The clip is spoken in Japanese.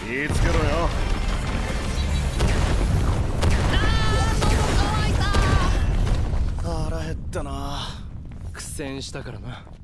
気ぃつけろよ。腹減ったな。 苦戦したからな。